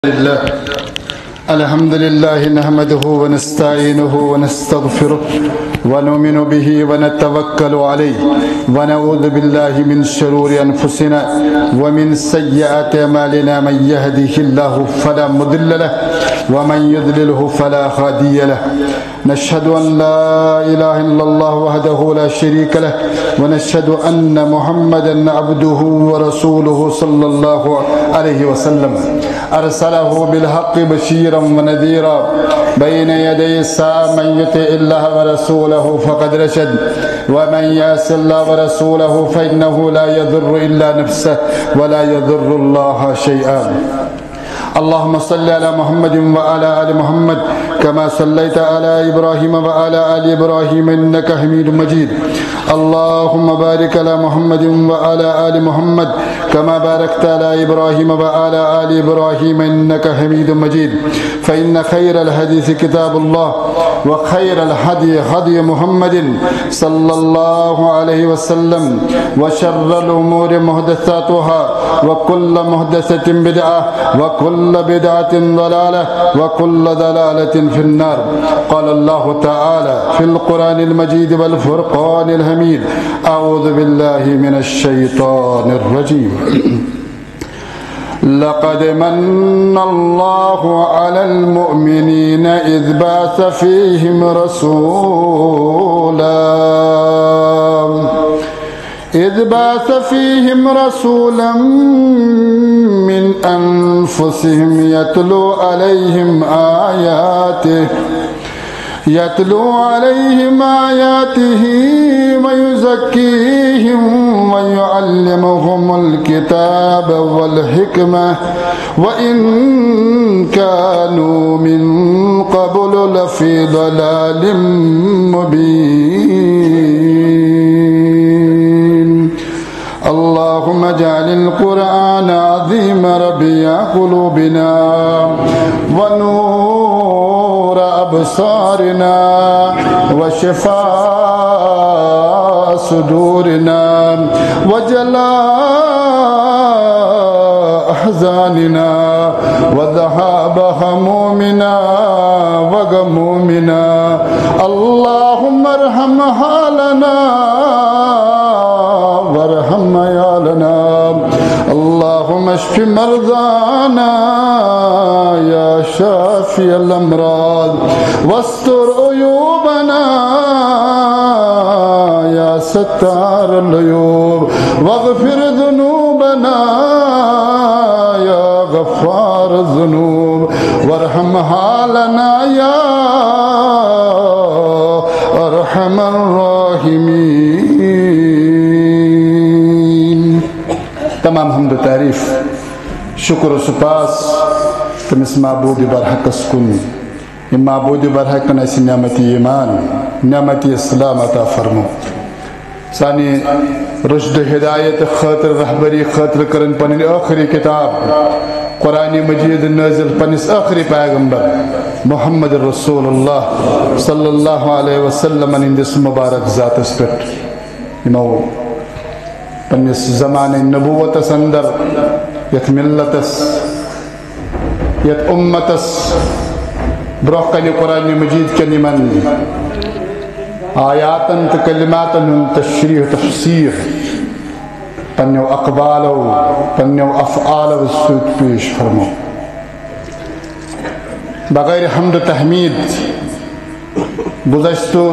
الحمد لله نحمده ونستعينه ونستغفره ونؤمن به ونتوكل عليه ونعوذ بالله من شرور أنفسنا ومن سيئات أعمالنا من يهده الله فلا مضل له ومن يضلله فلا هادي له نشهد أن لا إله إلا الله وحده لا شريك له ونشهد أن محمدا عبده ورسوله صلى الله عليه وسلم أرسله بالحق بشيرا ونذيرا بين يدي الساعة من يطع الله ورسوله فقد رشد ومن يعص الله ورسوله فإنه لا يضر إلا نفسه ولا يضر الله شيئا اللهم صل على محمد وعلى آل محمد كما صليت على إبراهيم وعلى آل إبراهيم إنك حميد مجيد اللهم بارك على محمد وعلى آل محمد كما باركت على إبراهيم وعلى آل إبراهيم إنك حميد مجيد فإن خير الحديث كتاب الله وخير الهدي هدي محمد صلى الله عليه وسلم وشر الأمور محدثاتها وكل محدثة بدعة وكل بدعة ضلالة وكل ضلالة في النار قال الله تعالى في القرآن المجيد والفرقان الحميد أعوذ بالله من الشيطان الرجيم لقد من الله على المؤمنين إذ بعث فيهم رسولا من أنفسهم يتلو عليهم آياته ويزكيهم ويعلمهم الكتاب والحكمة وإن كانوا من قبل لفي ضلال مبين اللهم اجعل القرآن عظيم ربيع قلوبنا ونور أبصارنا وشفاء صدورنا وجلاء أحزاننا وذهاب همومنا وغمومنا اللهم ارحم حالنا وارحم عيالنا اللهم اشف مرضانا يا شافي الأمراض واستر عيوبنا يا ستار العيوب واغفر ذنوبنا يا غفار الذنوب وارحم حالنا يا أرحم الراحمين تمام حمد و تعریف شکر و سپاس تمس معبود برحق سکن یہ معبود برحق اس نعمتی ایمان نعمتی اسلام عطا فرمو سانی رشد ہدایت خاطر رہبری خاطر کرن پنن آخری کتاب قرآن مجید نازل پنس آخری پیغمبر محمد رسول اللہ صلی اللہ علیہ وسلم اندس مبارک ذات اسپٹ امو پنس زمان نبوت اندر یت ملتس یت امتس برحقل قرآن مجید کے من آیاتن تکلماتن تشریح تفسیر پنیو اقبالو پنیو افعالو سوت پیش فرمو بغیر حمد و تحمید گزشتو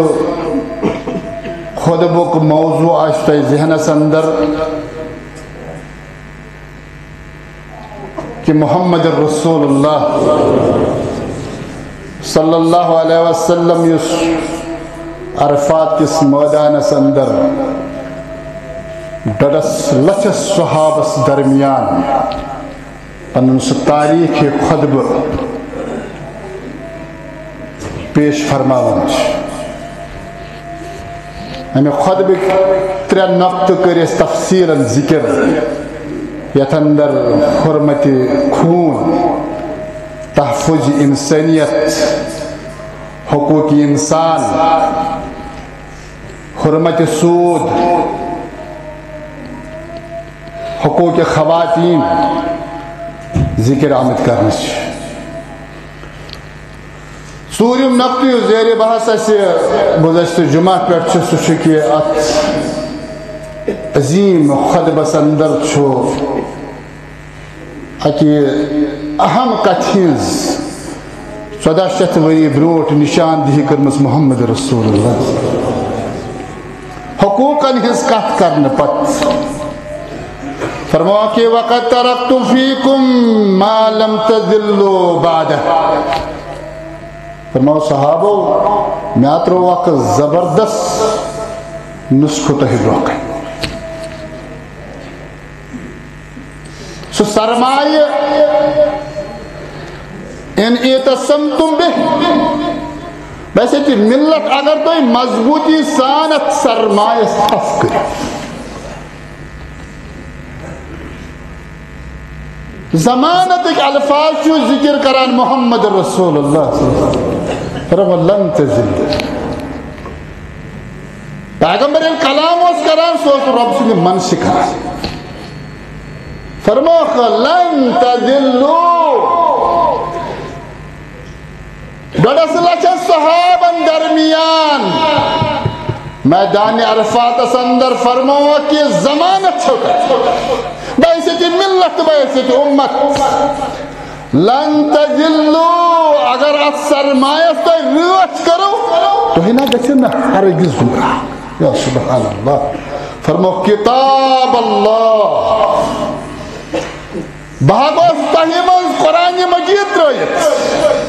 خطبک موضوع آشتا ذہن اندر کہ محمد رسول اللہ صلی اللہ علیہ وسلم یس عرفات کس میدان اندر ڈڑس لچس صحابس درمیان پنن سہ تاریخ خطبہ پیش فرماون ہمیں خطبہ ترے نقط کرس تفصیلا ذکر یت اندر حرمت خون تحفظ انسانیت حقوق انسان حرمت سود حقوق خواتین ذکر آمد کرنس ژوٗرِم نقطہٕ یُس زیر بحث اسہِ گُزشتہٕ جمعہ پٮ۪ٹھ چھُ سُہ چھُ کہِ اتھ عظیٖم خطبس اندر چھُ اکہِ اہم کتھِ ہٕنٛز 1400 ؤری برونٛٹھ نشاندہی کٔرمٕژ محمد رسول اللہ حقوٗقن ہٕنٛز کتھ کرنہٕ پتہٕ فرماو کہ وقت ترکت فیکم ما لم تذلوا بعدہ فرماؤ صحابو میں ترو اک زبردست نسخہ تہ برونٛہہ سہ سرمایہ ان اعتصمتم بہ ویسے کہ ملت اگر تھی مضبوطی سان ات سرمایہ تھپ کرو زمانت الفاظ چھو ذکر کران محمد رسول اللہ فرمایا لن تزل پیغمبر کلام اس کران سوچ رب سے منش کران فرمایا لن تزلوا ڈوڑس لچھن صحابن درمیان میدان عرفات اندر فرمایا کہ زمانت چھوکا بحیثیت ملت بحیثیت امت لن تزلوا اگر ات سرمایہ تو رچ کرو تو ہی نہ گھو نا ہرگز گمراہ یا سبحان اللہ فرماؤ کتاب اللہ بھاگوس تہی منز قرآن مجید ترٲیِتھ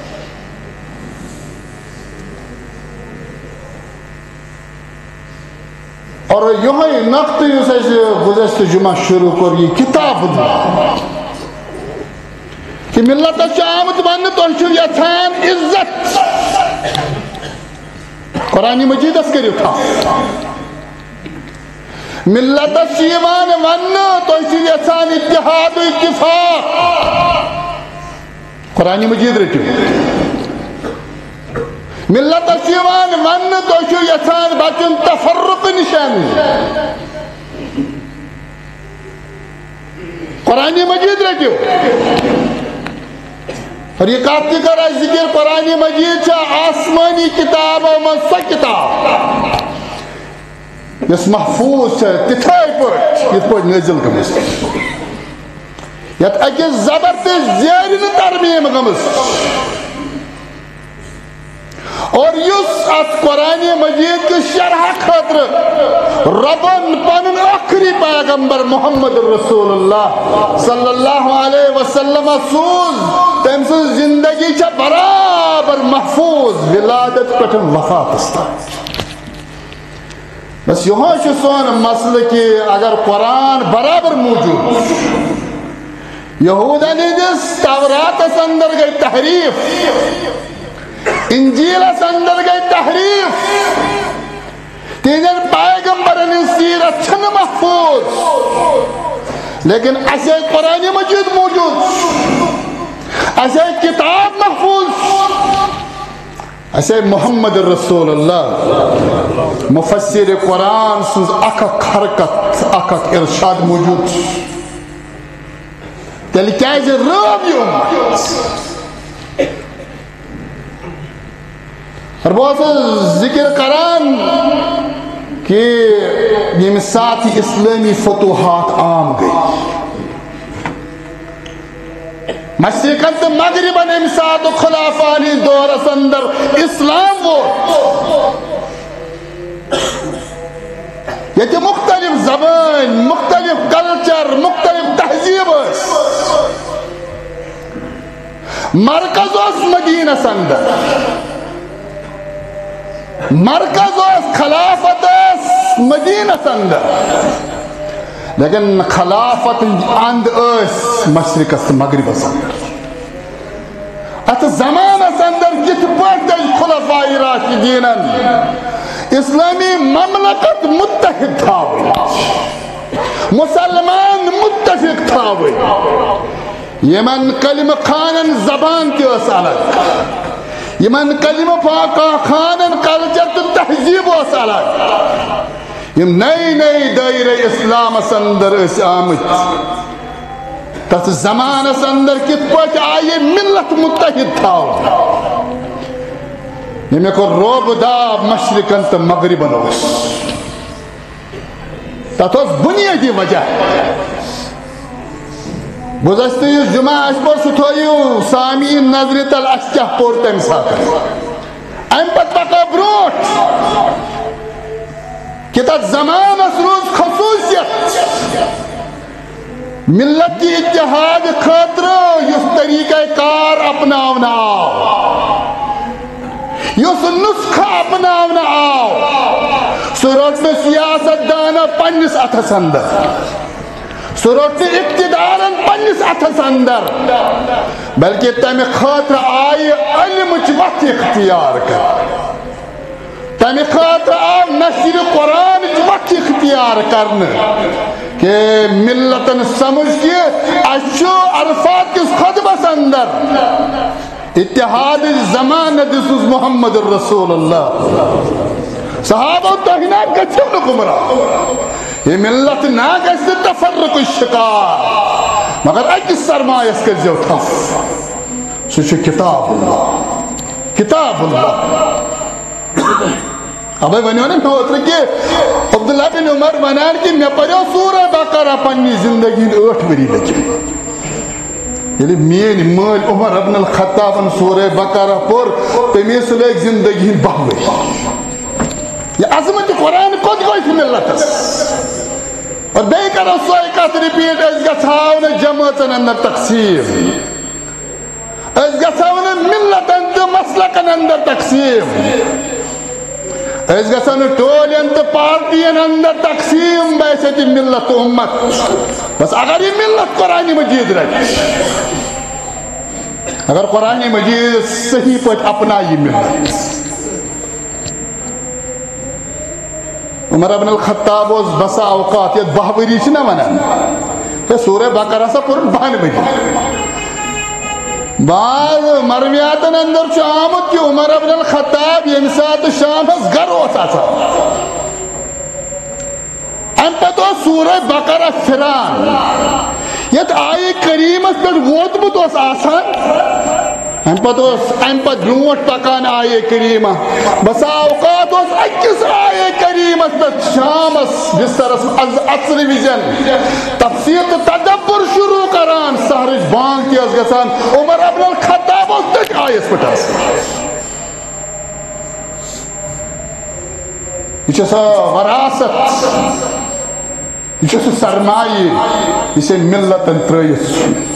اور یہ نقطہ اس گزشتہ جمعہ شروع کر یہ کتاب اللہ کہ ملت آمد ون تھی یھان عزت قرآن مجید کرو تھا ملت ون تھی یھان اتحاد و اتفاق قرآن مجید رٹو ملت ون تھی یھان بچن تفرق نشان قرآن مجید رٹو اور یہ کہتی کر ذکر قرآن مجید آسمانی کتاب من سا کتاب اس محفوظ ہے تتھائی پٹ یہ پٹ نزل گمس یت اکس زبردست زیر ترمیم گمس اور یس ات قرآن مجید کی شرح خاطر ربن پنن آخری پیغمبر محمد رسول اللہ صلی اللہ علیہ وسلم سوز تم سے زندگی چھ برابر محفوظ ولادت پٹھن وفات استا بس یہاں چھ سون مسئلہ کہ اگر قرآن برابر موجود یہودانی جس تورات اندر گئی تحریف انجیل اندر گئی تحریف تیجن پیغمبرن سیرت چھن محفوظ لیکن ایسے قرآن مجید موجود ایسے کتاب محفوظ ایسے محمد رسول اللہ مفسر قرآن سنز اکک حرکت اکک ارشاد موجود تیلی کیسے رابی امت اور بہت ذکر کران کہ یہ ساتھ اسلامی فتوحات عام گئی مشرقن سے مغربن امسات و خلافانی دور اندر اسلام وہ یہ مختلف زبان مختلف کلچر مختلف تہذیب مرکز اس مدینہ اندر مرکز اس خلافت اس مدینہ اندر لیکن خلافت اند اس مشرق اس مغرب اندر ات زمان اندر جت پٹ خلفاء راشدین اسلامی مملکت متحد تھاوی مسلمان متفق تھاوی یمن کلمہ خانن زبان کی اس الگ یمن کلمہ پاکا خانن کلچر تو تہذیب اس الگ یم نئی نئی دائرہ اسلام اندر اس آمد تس زمانس اندر کت پہ آئی ملت متحد تھاو یہ کو روب داب مشرقن تو مغربن اس تت بنیادی وجہ گزشتہ اس جمعہ اس پر ستھوئیو سامعین نظر تل اس کیا پور تم ساتھ ام پت پکا بروٹ کہ تت زمان اس روز خصوصیت ملت کی اتحاد خاطر اس طریقہ کار اپناونا آو اس نسخہ اپناونا آو سروٹ میں سیاست دانا پنس اتھس اندر سروٹ میں اقتدارن پنس اتھس اندر بلکہ تمہیں خاطر آئی علم وقت اختیار کر تمہیں خاطر آو نشر قرآن وقت اختیار کرنے کہ ملتن سمجھ کے اشو عرفات کس خطبس اندر اتحاد زمان دسوز محمد الرسول اللہ صحابہ توہینات کا چھو نکمرا یہ ملت نا کیسے تفرق الشکار مگر اکس سرمایس کے جو تھف سوچے کتاب اللہ کتاب اللہ اب ونیو نے میں اتر کہ عبداللہ بن عمر ونان کی میں پڑھو سورہ بقرہ پنی زندگی 8 وری لگی یعنی مین مال عمر ابن الخطاب سورہ بقرہ پر تمیس لگ زندگی 12 وری یہ عظمت قرآن کت گوئی ملت اور بے کرو سوئی کت ریپیٹ اس گھاؤن جماعتن اندر تقسیم اس گھاؤن ملتن تو مسلکن اندر تقسیم اس گھاؤن ٹولین تو پارٹین اندر تقسیم بیسے تھی ملت و امت بس اگر یہ ملت قرآن مجید رہی اگر قرآن مجید صحیح پوچھ اپنا یہ ملت عمر ابن الخطاب اس بسا اوقات یہ 12 وری چھنا ونان یہ سورہ بقرہ سا پورن 92 وری بعض مرویاتن اندر چھو آمد کہ عمر ابن الخطاب یہ مساعت شام اس گر ہوتا تھا ام پتو سورہ بقرہ فران یہ آئی کریم اس پر ووتمت اس آسان ام پت برونٹ پکان آئے کریمہ بس اوقات اس اکس آئے کریمہ پر شام اس بستر اس عصر ویژن تفسیر تدبر شروع کران سہرج بانگ کی اس گسان عمر ابن الخطاب اس تک آئے اس پٹا یہ سا وراثت یہ سا سرمائی اسے ملت انترائیس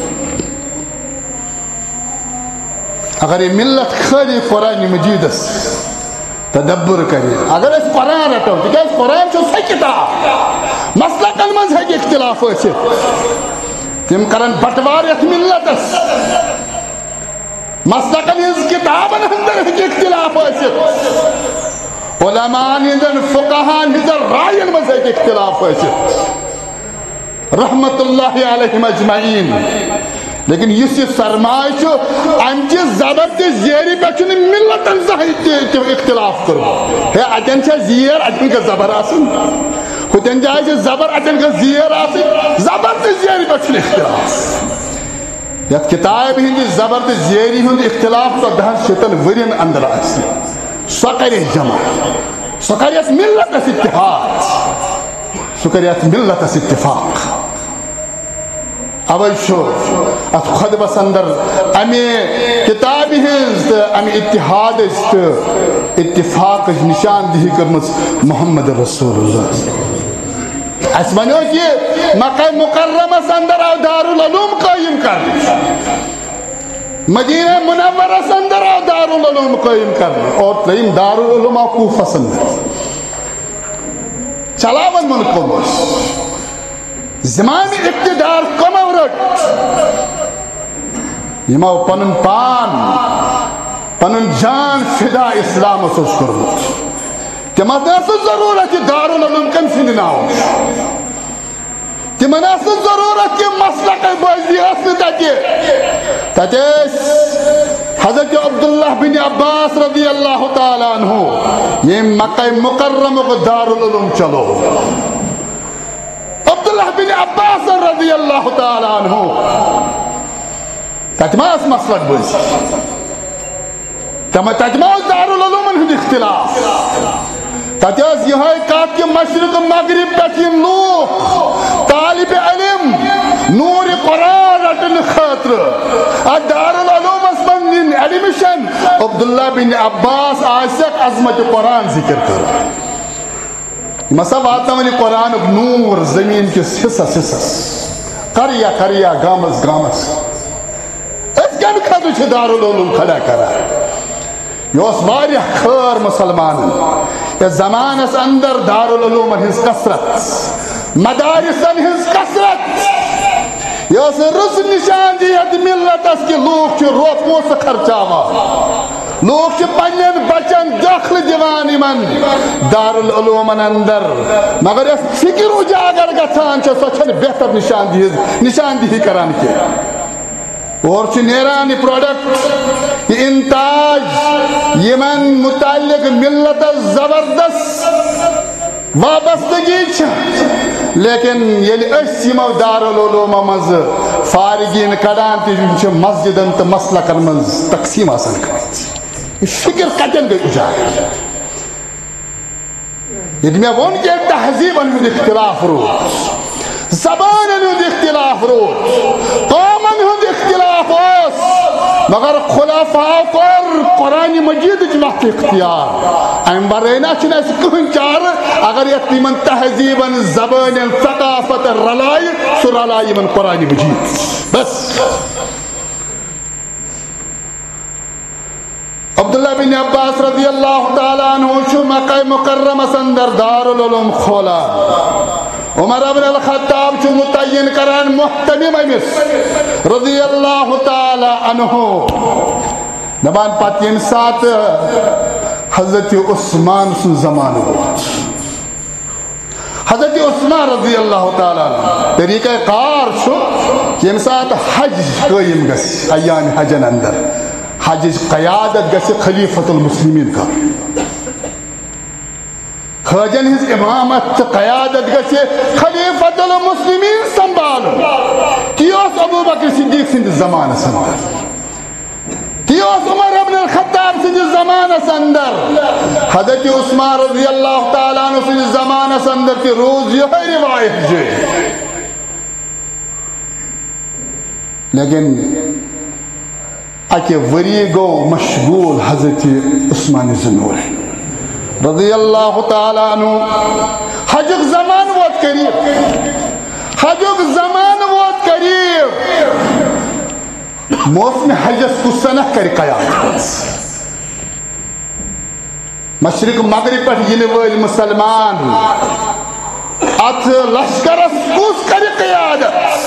اگر یہ ملت خالی قرآن مجید تدبر کرے اگر اس قرآن رٹو کہ اس قرآن چھو سی کتاب مسئلہ کلمز ہے کہ اختلاف ہوئے تم کرن بٹواریت ملت اس مسئلہ کلمز کتاب اندر ہے کہ اختلاف ہوئے علماء ہندن فقہان ہندن رائن مز ہے کہ اختلاف ہوئے رحمت اللہ علیہ مجمعین لیکن یہ سرمائے چھو انچہ زبر تے زیری پہ چھو ملتن زہی اختلاف کرو ہے اچھن چھا زیر اچھن کا زبر آسن خودن جائے چھا زبر اچھن کا زیر آسن زبر تے زیری پہ چھو اختلاف یا کتاب ہندی زبر تے زیری ہند اختلاف تو دہن شتن ورین اندر آسن سکر جمع سکریت ملت اس اتحاد سکریت ملت اس اتفاق اوئی شو ات خود بس اندر امی کتابی ہنز امی اتحاد اتفاق نشان دہی کرمز محمد رسول اللہ اس بنیو کہ مکہ مکرمہ اندر او دارالعلوم قائم کرنے مدینہ منورہ اندر او دارالعلوم قائم کرنے اور ترین دارالعلوم او کوفہ اندر چلاون منکم زمان اقتدار کم اورٹ یما پنن پان پنن جان فدا اسلام اسوس کرمت کہ مدناسو ضرورت دارالعلوم کم سنناو کہ مناسب ضرورت کہ مسلک بازی اصل تاکہ حضرت عبداللہ بن عباس رضی اللہ تعالیٰ عنہ یہ مکہ مکرمہ کو دارالعلوم چلو عبداللہ بن عباس رضی اللہ تعالی عنہ تجماس مسلک بز تجماس دارالعلوم ہند اختلاف تجاز یہ کات کہ مشرق مغرب پہ لوگ طالب علم نور قرآن رٹن خاطر دارالعلوم من ایڈمیشن عبداللہ بن عباس آسک عظمت قرآن ذکر کر مسا واتن قرآن نور زمین کس حصص حصص کریا کریا گامس گامس اس کم خاطر دارالعلوم کھڑا کرا یہ خیر مسلمان اس زمانس اندر دارالعلوم ہز کثرت مدارسن ہز کثرت یہ رس نشان جہت ملتس کہ لوگ روپ پونسہ خرچاوان لوگ پنن بچن دخل دیوان یمن دارالعلومن اندر مگر اس فکر اجاگر گژھان سو بہتر نشاندہی کران کی اور نیران یہ پروڈکٹ یہ انتاج یمن متعلق ملت زبردست وابستگی لیکن یل اس یمو دارالعلوم مز فارغین کڑان تہ مسجدن تو مسلکن مز تقسیم آسان کر فکر کتن گئی اجاگر یہ میں ون کہ تہذیبن ہند اختلاف روز زبانن ہند اختلاف روز قومن ہند اختلاف مگر خلافاء کور قرآن مجید وقت اختیار ام برائنا اس کہن چار اگر یہ تمن تہذیبن زبان ثقافت رلائی سو رلائی من قرآن مجید بس عبداللہ بن عباس رضی اللہ تعالیٰ عنہ مکہ مکرمہ اندر دارالعلوم کھولا عمر بن الخطاب متعین کران محتمم امس رضی اللہ تعالی عنہ دبان پات یم سات حضرت عثمان سن زمان حضرت عثمان رضی اللہ تعالی عنہ طریقہ کار یم سات حج قائم گس ایام حجن اندر حج قیادت گس خلیفۃ المسلمین کا خاجن ہز امامت قیادت گسے خلیفۃ المسلمین سنبھال کیوس ابو بکر صدیق سند زمان سندر کیوس عمر ابن الخطاب سند زمان سندر حضرت عثمان رضی اللہ تعالیٰ عنہ سند زمان سندر کی روز یہ روایت جو لیکن اکے وری گو مشغول حضرت عثمان زنور رضی اللہ تعالیٰ عنہ حجک زمان وات قریب حجک زمان وات قریب موسم حجس کو سنہ کر قیادت مشرق مغرب پر ینوال مسلمان ات لشکرس کس کر قیادت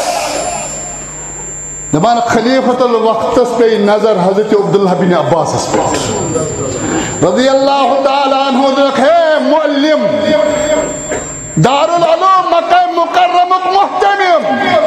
دبان خلیفۃ الوقت پہ نظر حضرت عبداللہ بن عباس پہ رضی اللہ تعالیٰ عنہ دیکھے معلم دارالعلوم مکہ مکرمہ محتمم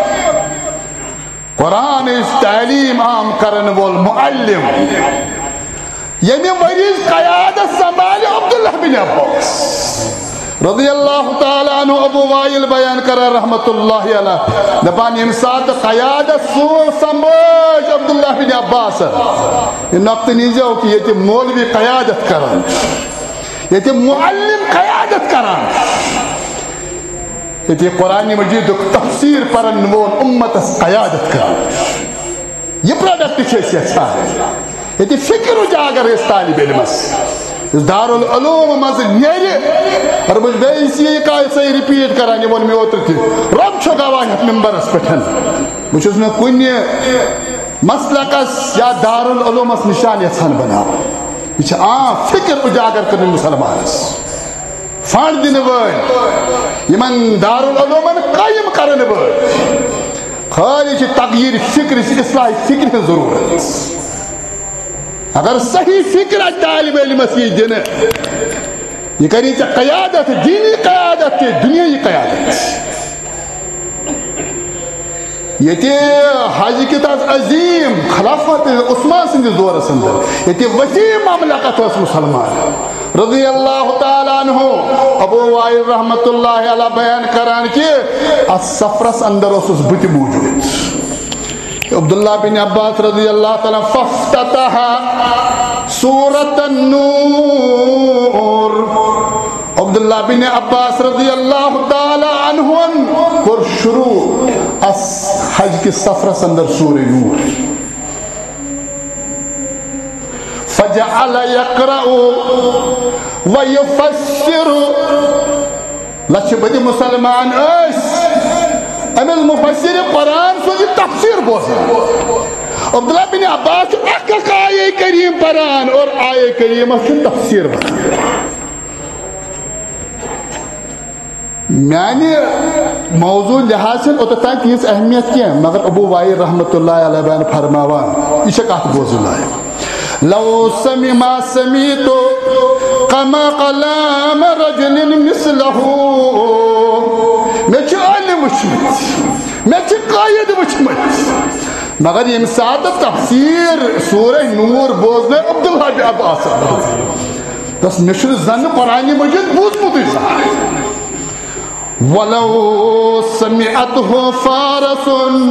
قرآن اس تعلیم عام کرن وول معلم یمی مریض قیادت سنبھال عبداللہ بن عباس رضی اللہ تعالیٰ عنہ ابو وائل بیان کرا رحمت اللہ علیہ دپان یم سات قیادت سور سنبھاج عبداللہ بن عباس یہ نقط نیزیو کہ یہ مولوی قیادت کران یہ معلم قیادت کران یہ قرآن مجید تفسیر پرن وول امت قیادت کران یہ پروڈکٹ چیسی اچھا ہے یہ فکر اجاگر اس طالب علم اس دارالعلوم مز نیرے اور مجھ بے اسی سے ریپیٹ کرانے وہ میں اوتر تھی رب چھو گواہ ممبر اس پٹھن مجھ اس میں کنی مسلکس یا دارالعلوم اس نشان یسان بنا یہ فکر اجاگر کرنے مسلمان اس فانڈ دن ورد یمن دارالعلوم قائم کرنے ورد خارج تغییر فکر اصلاح فکر ہے ضرورت اگر صحیح فکر طالب علم یہ دن یہ کری قیادت دینی قیادت دنیائی قیادت یہ حج کتاب عظیم خلافت عثمان سند دور اندر یہ وسیع مملکت اس مسلمان رضی اللہ تعالیٰ عنہ ابو وائل رحمت اللہ علیہ بیان کران کہ اس سفرس اندر اس بت موجود عبداللہ بن عباس رضی اللہ تعالیٰ فافتتح سورة النور عبداللہ بن عباس رضی اللہ تعالیٰ عنہ کر شروع اس حج کے سفرس اندر سورہ نور فجعل يقرأ ويفسر لچھ بدی مسلمان امل مفسر قرآن سوزی تفسیر بوزا عبداللہ بن عباس اک آیے کریم قرآن اور آیے کریم سے تفسیر بوزا میانی موضوع لحاظ سے اتتان تیز اہمیت کیا مگر ابو وائل رحمت اللہ علیہ بیان فرماوان اسے کہت بوز اللہ ہے لو سمی ما سمیتو قما قلام رجل مثلہو میں چھ علم وچمت میں چھ قائد وچمت مگر یہ مساعد تفسیر سورہ نور بوزنے عبداللہ بن عباس بس مشر زن قرآن مجید بوز مدیسا ولو سمعته فارس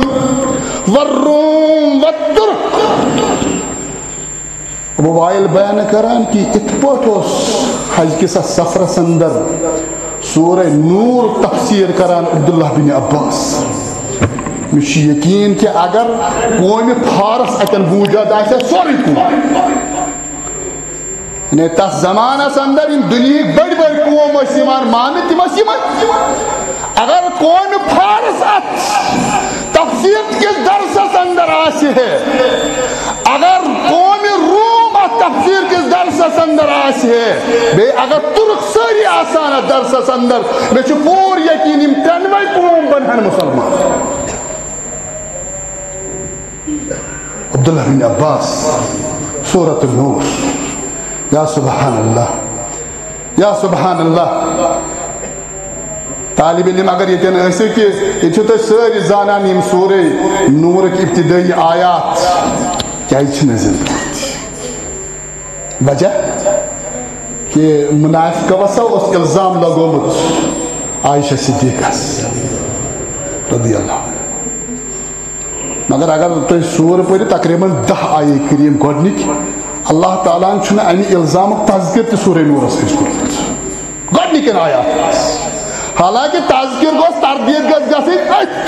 والروم والترک ابو وائل بیان کران کہ اتپوٹوس حج کس سفر اندر سورہ نور تفسیر کران عبداللہ بن عباس مجھے یقین کہ اگر قوم فارس اتن بوجھد آئے سوری قوم یعنی تس زمانس اندر ان دنیا بڑی بڑی قوم اسیمان مانت مسیمان اگر قوم فارس ات تفسیر کس درس اندر آسے ہے اگر قوم روم تفسیر کس درس اندر آسے ہے بے اگر ترک ساری آسان درس اندر میں چھو پور یقین امتنوی قوم بنہن مسلمان عبداللہ بن عباس سورة النور یا سبحان اللہ یا سبحان اللہ طالب علم اگر یہ کہنا ایسے کہ یہ چھوٹے ساری زانان یم سورہ نور کی ابتدائی آیات کیا ہی نظر وجہ کہ منافقہ وسا اس کا الزام لگومت عائشہ صدیقہ رضی اللہ عنہ مگر اگر تو سور پوری تقریباً 10 آیے کریم گوڑنک اللہ تعالیٰ چھنا اینی الزام تذکر تی سورہ نور اس کچھ کرت گوڑنکن آیات حالانکہ تذکر گوز تردید گز گسی ایت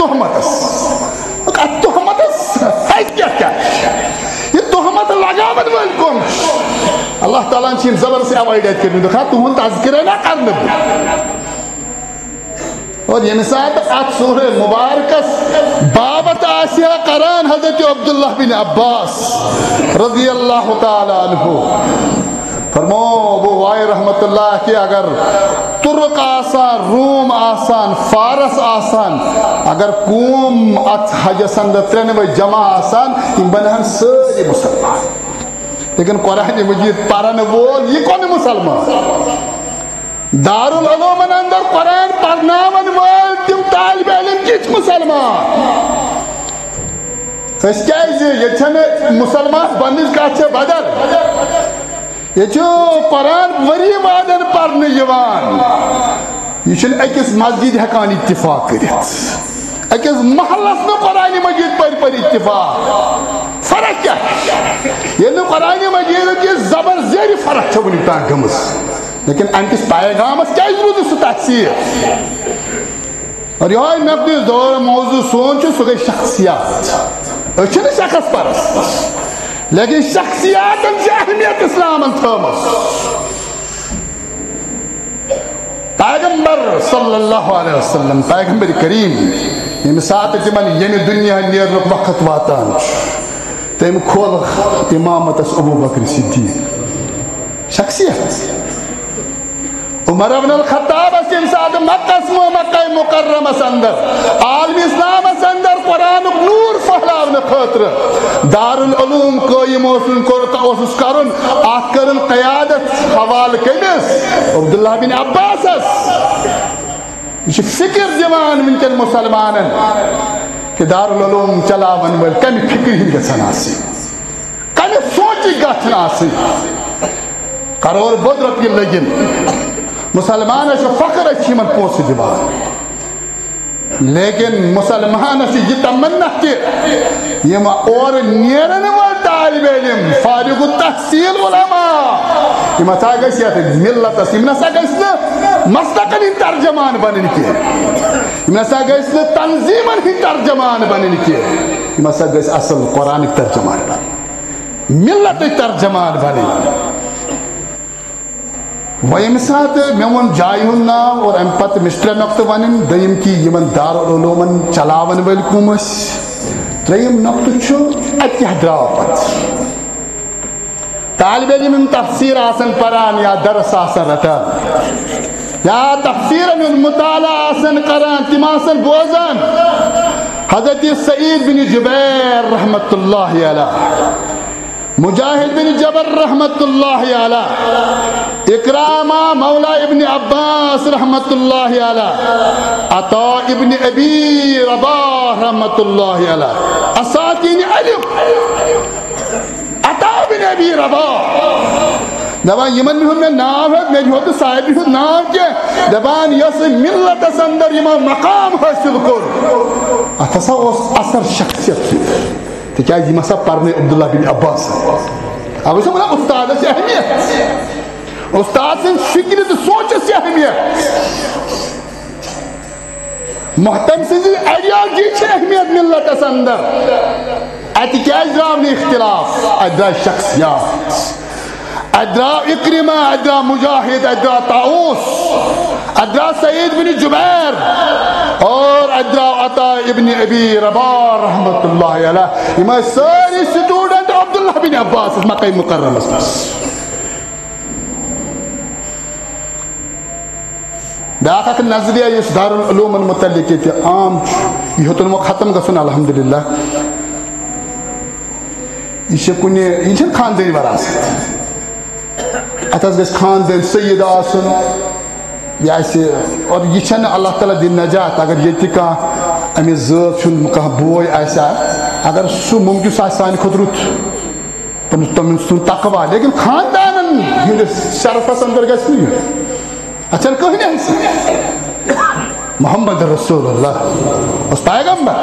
تحمتس ایت کیا یہ تحمت لگامت والکم اللہ تعالیٰ چھیم زبر سے اوائڈیت کرنے دکھا تمہن تذکرہ نہ کرنے اور یہ مثال ات سورہ مبارکس بابت آسیہ قرآن حضرت عبداللہ بن عباس رضی اللہ تعالی عنہ فرمو ابو وائل رحمت اللہ کہ اگر ترک آسان روم آسان فارس آسان اگر قوم ات حج سند 93 جمع آسان ان بنہن ساری مسلمان لیکن قرآن مجید پارن وول یہ کون مسلمان دارالعلوم اندر قرآن پڑھناون وول تم طالب علم کچھ مسلمان اس کیازِ یہ چھنہ مسلمان بننٕچ کتھ چھِ بدل یہ چھُ قرآن ؤری وادن پرنہٕ یِوان یہ چھُنہٕ أکِس مسجد ہٮ۪کان اتفاق کٔرِتھ أکِس محلس نہٕ قرآن مجید پر اتفاق فرق کیا ییٚلہِ نہٕ قرآن مجید کی زبر زیرِ فرق چھِ وٕنیُک تام گٔمٕژ لیکن انکس پیغامس کیا روز سہ تفسیر اور یہ نقدی دور موضوع سون سہ گئی شخصیات اچھے شخص پرست لیکن شخصیات اہمیت اسلام تھومس پیغمبر صلی اللہ علیہ وسلم پیغمبر کریم یم سات تمن یم دنیا نیرنک وقت واتان تم کھول امامتس ابو بکر صدیق شخصیت عمر بن الخطاب اس انسان مکہ مکرمہ اندر عالم اسلام اندر قرآن نور پھہلاون خاطر دارالعلوم قائم اوسس کرن اتھ کرن قیادت حوالہ کمس عبداللہ بن عباس یہ فکر دیوان ونکن مسلمانن کہ دارالعلوم چلاون ول کم فکر ہند گژھن آسن کم سوچ گژھن آسن کرور بود رۄپیہِ لٔگِن مسلمانس فخر من پونسہٕ دِوان لیکن مسلمانس یہ تمنا کہ یم اور نیرن وول طالب علم فارغ التحصیل علماء یم ہسا گژھِ یتھ ملتس یم نسا گژھِ نہٕ مستقل ہٕنٛدۍ ترجمان بنٕنۍ کینٛہہ یم نسا گژھِ نہٕ تنظیمن ہٕنٛدۍ ترجمان بنٕنۍ کینٛہہ یم ہسا گژھِ اصل قرآنٕکۍ ترجمان بنٕنۍ ملتٕکۍ ترجمان بنٕنۍ ویم سات میں ون جائے ہند ناو اور ام پتہ مسٹر نقطہ ون دم کہ یمن دارالعلومن چلاون ول کم تریم نقطہ ات کیا درو پت طالب علم تفسیر آسن پران یا درس آسن رٹان یا تفسیر مطالعہ آسن کران تم آسن بوزان حضرت سعید بن جبیر رحمت اللہ علیہ مجاہد بن جبر رحمت اللہ علیہ اکرامہ مولا ابن عباس رحمت اللہ علیہ عطا ابن ابی رباح رحمت اللہ علیہ اساتین علم عطا ابن ابی رباح دبان یمن میں نام ہے میں جو تو صاحب نام کے دبان یس ملت اندر یمن مقام حاصل کر اتسا اثر شخصیت کیا یہ مسا پڑھنے عبداللہ بن عباس اب اسے بولا استاد سے اہمیت استاد سے فکر تو سوچ سے اہمیت محتم سے ایڈیالوجی سے اہمیت ملت اس اندر اتکیاز راوی اختلاف ادرا شخصیات ادرا اکرمہ ادرا مجاہد ادرا طاؤس ادرا سعید بن جبیر اور ادرا عطا ابن ابی رباح رحمت اللہ علیہ یہ ساری سٹوڈنٹ عبداللہ بن عباس مکہ مکرمہ بیاکھ اکھ نظریہ اس دارالعلوم متعلق یہ عام یہ ختم گژھُن الحمدللہ یہ خاندانی وراثت ات گژھِ خاندان سید آسن اور یہ اللہ تعالیٰ دن نجات اگر یہ امس ذات بوے اگر سہ ممکن سہ سانہ کھت رت تم سن تقوا لیکن خاندان ہندس شرفس اندر گھس اچھا کہیں محمد رسول اللہ اس پیغمبر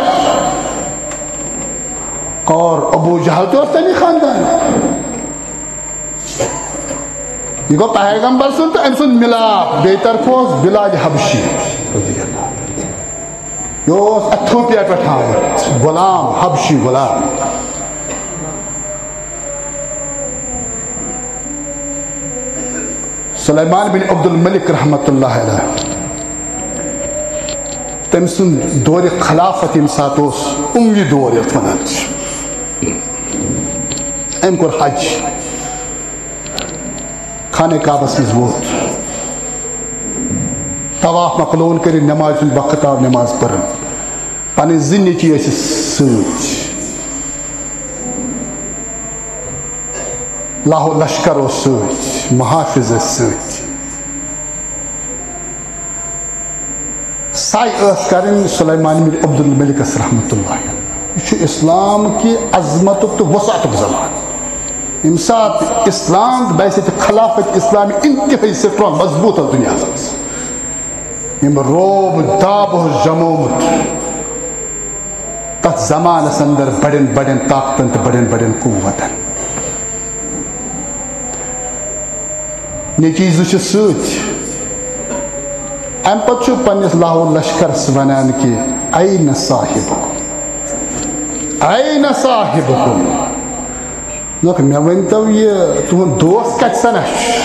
اور ابو جہل تو تمی خاندان یہ گو پیغمبر سن تو ام سن ملاپ بے طرف بلال حبشی رضی اللہ یہ ایتھوپیا پہ غلام حبشی غلام سلیمان بن عبد الملک رحمت اللہ علیہ تم سن دور خلافت یم سات اموی دور یت ونان ام کور حج خانہ کعبس مز ووت طواف مقلون کر نماز وقت آو نماز پرن پن زندگی ست لاہو لشکر ست محافظ ست سائی کرن سلیمان بن عبد الملک رحمت اللہ یہ اسلام کی عظمت تو وسعت زمان یم سات اسلام بحث خلافت اسلامی انتہائی سٹرانگ مضبوط دنیا یم روب داب جمومت تک زمانس اندر بڑن بڑن طاقتن تو بڑن بڑن قوتن یہ چیز ست ام پتہ پنس لاہور لشکرس ونان کہ این صاحبکم این صاحبکم لوک مے ونتو یہ تہد دوست کت سنہ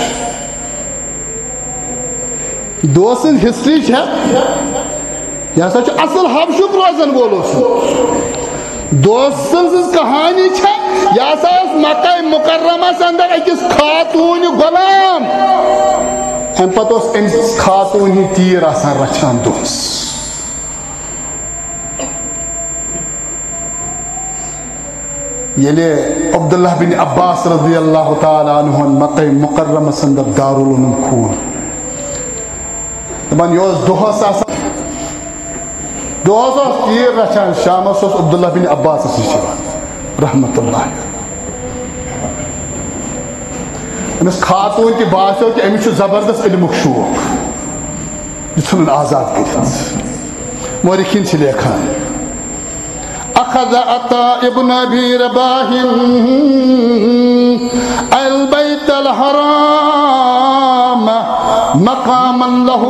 دوست سن ہسٹری یہ ہسا اصل حبشک روزن وول دوست سن کہانی یہ ہسا مکہ مکرمس اندر اکس خاتون غلام ام پتہ امس خاتون ہی تیر آسان رچھان دہس یلی عبداللہ بن عباس رضی اللہ تعالی عنہ مکہ مکرمس اندر دارالعلوم کھول دپان یہ دہس آسان دہس تیر رچھان شامس عبداللہ بن عباس رحمت اللہ امس خاتون تہ باسو کہ امس زبردست علمک شوق یہ ژھنن آزاد کرت مورخین چھ لیکھان اخذ عطاء ابن ابي رباح البيت الحرام مقاما له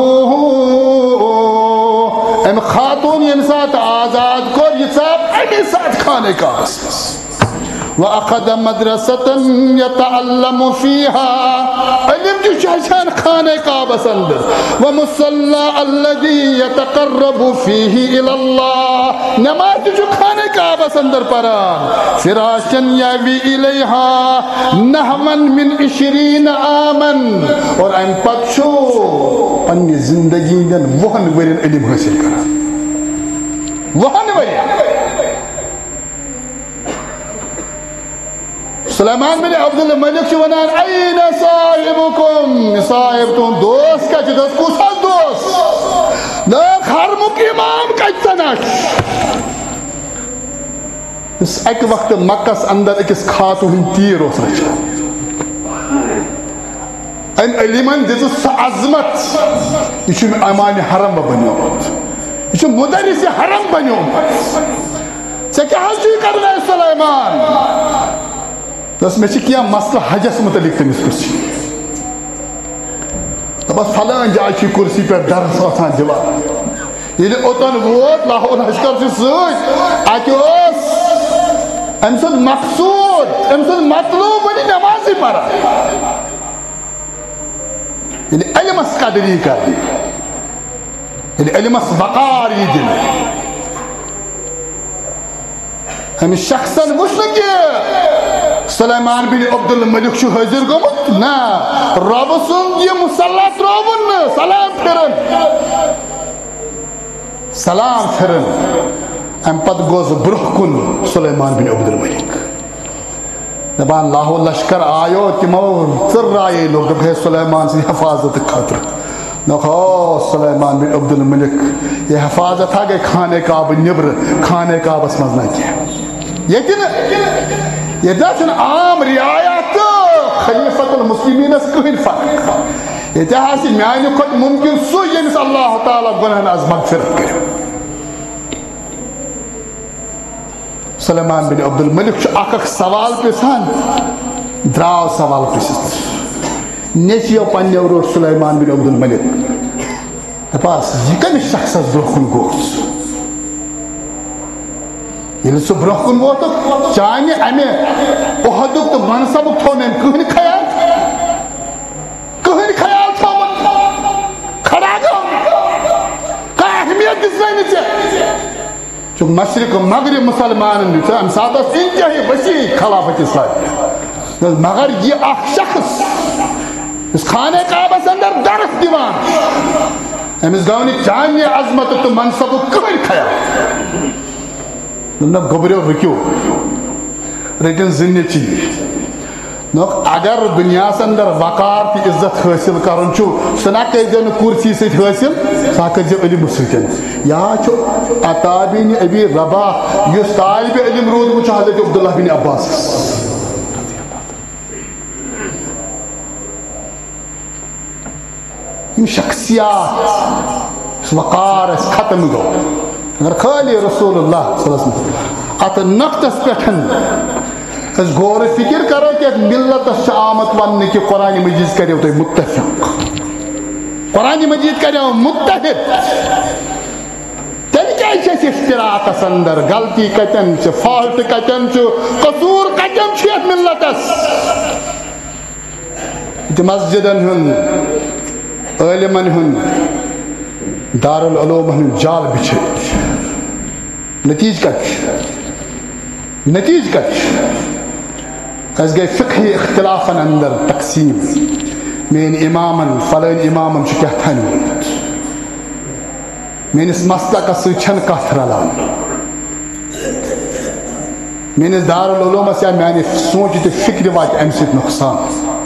ام خاتون یم سات آزاد کر یہ صاحب امی ساتھ کھانے کا وأخذ مدرسة يتعلم فيها علم جو شہشان خانے کعبہ اندر ومصلى الذي يتقرب فيه إلى الله نماز جو خانے کعبہ اندر پران فراشا يأوي إليها نحوا من 20 عاما اور ام پتشو پنی زندگی دن وہن ورین علم حاصل کران وہن ورین سلیمان بن عبد الملک چھ ونان این صاحبکم صاحب تون دوست کا چھ دوست کس دوست نیک حرمک امام کچھ تنش اس ایک وقت مکس اندر اکس خاتون تیر اس رچا ان علمان دیزو سا عظمت یہ چھ امان حرم بنیومت یہ چھ مدرس حرم بنیومت سے کیا حجی کرنا ہے سلیمان بس میں کیا مسئلہ حجس متعلق تمس کرسی بس فلان جائے چھ کرسی پر درس آسان جواب یہ اوتن ووت لاہور حشکر سے سوچ آکیوس امسد مقصود امسد مطلوب ونی نمازی پڑا یعنی علمس قدری کر دی یعنی علمس وقار یہ دن ہمیں شخصاً وشن کہ سلیمان بن عبد الملک شو حاضر گمت نا رب سن یہ مسلح تراون سلام پھرن ام پت گوز برہ کن سلیمان بن عبد الملک دبان لاہو لشکر آیو تمو ثر آئے لوگ دب ہے سلیمان سے حفاظت خاطر نخو سلیمان بن عبد الملک یہ حفاظت تھا کہ کھانے کعب نبر کھانے کعب اس مزنہ کیا یہ داشن عام رعایت خلیفت المسلمین اس کہن فرق یہ تحاسی میانی خود ممکن سو یمس اللہ تعالی گناہن از مغفرت کرے سلیمان بن عبد الملک اکھ سوال پیسان دراو سوال پیسست نیچیو پنیو روٹ سلیمان بن عبد الملک دپاس یہ کمی شخص از برخون گوز یہ سو برخون ووت چانے امی احدک تو منصبک تھونے کہن خیال تھا کھڑا گا کا اہمیت دسائنی چاہ چون مشرق و مغرب مسلمان ام ساتھ انتہائی وسیع خلافت اسلامی مگر یہ اخ شخص اس خانہ کعبہ اندر درس دیوان امس گونی چانے عظمت تو منصبک کہن خیال نہ گبریو رکیو رٹن زندگی چیز اگر دنیا اندر وقار کی عزت حاصل کرن چھو سنا کہ جو کرسی سے حاصل ساکہ جو علم سیتن یا چھو عطا بن ابی رباح یہ طالب علم رود وہ حضرت عبداللہ بن عباس ان شخصیات وقار اس ختم گو اگر خالی رسول اللہ صلی اللہ علیہ وسلم ات نقطس پٹھن اس غور فکر کرو کہ ملت شامت ون کہ قرآن مجید کرو تو متفق قرآن مجید کرو متحد تیل کیا اختراعات اندر غلطی کتن فالٹ کتن قصور کتن ملتس مسجدن ہن علمن ہن دارالعلوم ہن جال بچھے نتیج کچ اس گئی فقہی اختلافاً اندر تقسیم مین اماماً فلین اماماً چھو کیا تھا نویت مین اس مسئلہ کا سوچن کتھ رلان مین اس دارالعلوم سے میں نے سوچتے فکر واج امسیت نقصان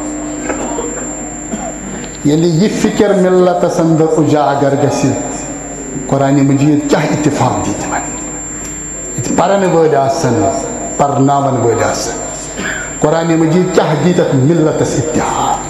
یعنی یہ فکر ملت اندر اجاگر گسی قرآن مجید کیا اتفاق دیت من پرن ول آسن پرناون ول آسن قرآن مجید کیا دیت ملت اتحاد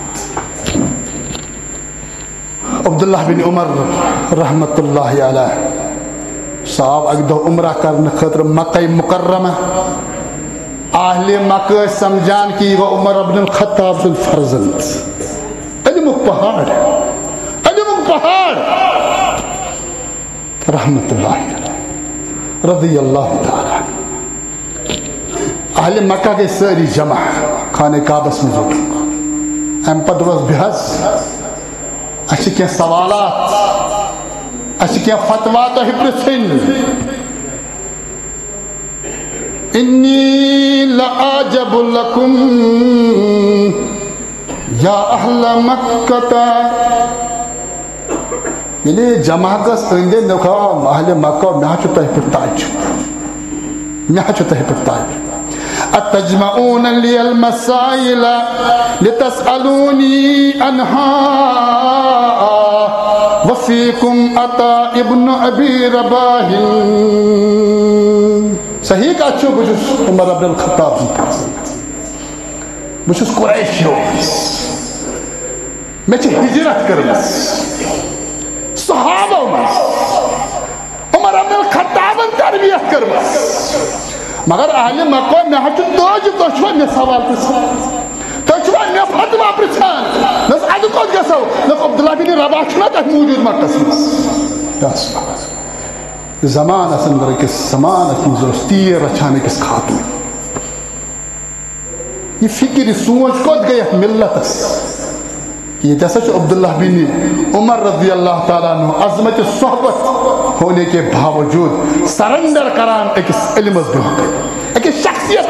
عبداللہ بن عمر رحمت اللہ علیہ صاحب اک دہ عمرہ کرنے خاطر مکہ مکرمہ اہل مکہ سمجھان کہ یہ عمر بن الخطاب سن فرزند علمک پہاڑ رحمت اللہ علیہ رضی اللہ تعالی اہل مکہ کے ساری جمع خانہ کعبس میں زوٹ ام پتہ روز بحث اچھی کیا سوالات اچھی کیا فتوا تو پرژھن انی لعجب لکم یا اہل مکہ یعنی جمع گس اندے نکھا اہل مکہ میں چھو تہ پر تاج میں چھو تہ پر تاج اتجمعون لی المسائل لتسألونی عنہا وفیکم اتا ابن ابی رباہ صحیح کا چھو بجھس عمر بن الخطاب بجھس قریشیو میں چھو ہجرت کرمس صحابہ عمر بن الخطاب تربیت کرمس مگر اہل مکہ میں ہچو توجہ تو چھو میں سوال پرسان تو چھو میں فتوا پرسان نس ادو کت گسو نس عبداللہ بن رباح چھنا تک موجود مکہ مس زمان اندر کس زمان اندر تیر رچانے کس خاتون یہ فکر سوچ کت گئی ملت یہ جیسا چھو عبداللہ بن عمر رضی اللہ تعالیٰ عنہ عظمت صحبت ہونے کے باوجود سرنڈر کران ایک علم ایک شخصیت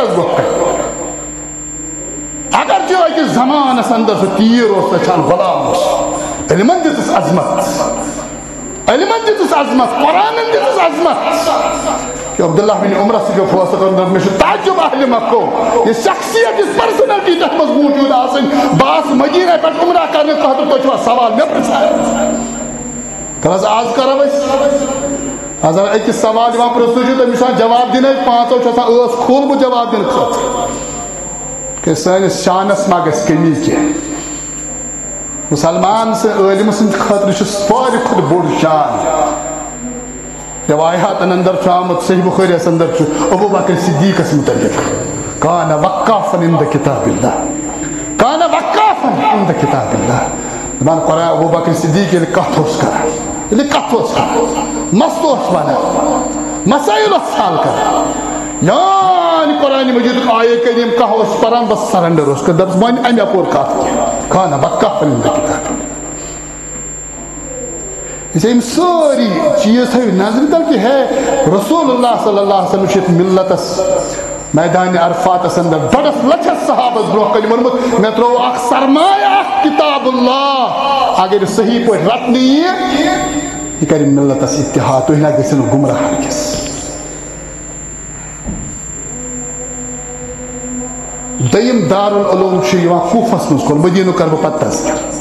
اگر جو ایک زمان اندر سے تیر ہو سچان غلام علمن جس عظمت علمن جس عظمت قرآن جس عظمت کہ عبداللہ بن عمر سے جو فوصل کرنے میں سے تعجب اہل مکہ یہ شخصیت اس پرسنلٹی تحمد موجود آسن باس مدینہ پر عمرہ کرنے کو حضرت تو چھوا سوال میں پرسائے کلاس آز کرا بس آز ایک سوال وہاں پر سوچو تو مثال جواب دینے پانچوں چھوٹا اس کھول کو جواب دینے خط کہ سین شانس ماگس کمی کیا مسلمان سے علم سن خطر چھو سپاری خود بوڑ شان روایات اندر شامت صحیح بخاری اندر چھو ابو بکر صدیق اس متعلق کانا وقافا عند کتاب اللہ کانا وقافا عند کتاب اللہ زمان قرآن ابو بکر صدیق یہ کہتوس کرا یہ کہتوس کرا مستوس بنا مسائل اصحال کرا یعنی قرآن مجید آئے کریم کہوس پران بس سرنڈر اس کے درس مانی امی اپور کہت کیا کانا وقافا عند کتاب اللہ اسے ہم ساری چیز ہے نظر تل کہ ہے رسول اللہ صلی اللہ علیہ وسلم شیط ملتس میدان عرفات اندر بڑس لچھت صحابت بروح کلی مرمت میں ترو اخ سرمایہ کتاب اللہ اگر صحیح پوئی رت نہیں ہے یہ کری ملتس اتحاد تو ہی نہ گسن گمراہ ہرگس دیم دار العلوم شیوان کوفس مز کن مدینو کربو پتس کر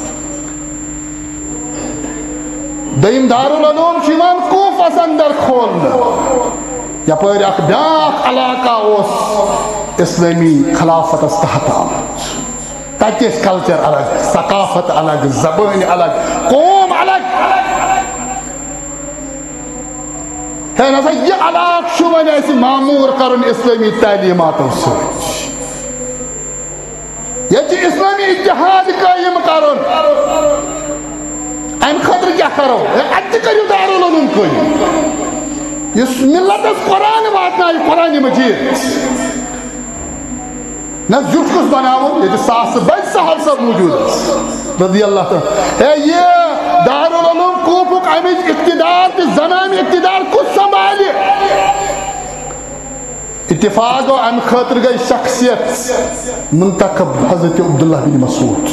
دیم دار العلوم شیوان کوفس اندر کھولنا یا پر اک بیاق علاقہ اس اسلامی خلافت استحت آمد تاکہ کلچر الگ ثقافت الگ زبان الگ قوم الگ ہے نا یہ علاق شوان ایسی معمور کرن اسلامی تعلیمات سوچ یہ چی اسلامی اتحاد قائم کرن ام خطر کیا کرو اتہ کرو دار العلوم کوئی اس ملت اس قرآن واتنا ہے قرآن مجید نہ جھوٹ کس بناؤ یہ ساس بچ صاحب سب موجود ہے رضی اللہ تعالیٰ اے یہ دار العلوم کوفک امیج اقتدار کی زنان اقتدار کچھ سنبھالی اتفاق و ام خطر گئی شخصیت منتخب حضرت عبداللہ بن مسعود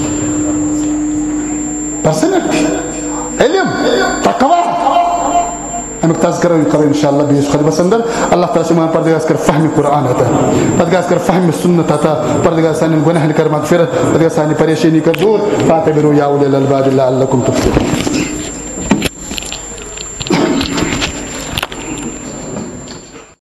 پرسنلٹی علم تقوی امیک تذکر کرو انشاءاللہ بیس خطبہ اندر اللہ تعالیٰ شما پردگاز کر فهم قرآن عطا پردگاز کر فهم سنت عطا پردگاز سانی گناہ کر مغفرت پردگاز سانی پریشانی کر دور فاتبرو یا اولی الالباب لعلکم تفلحون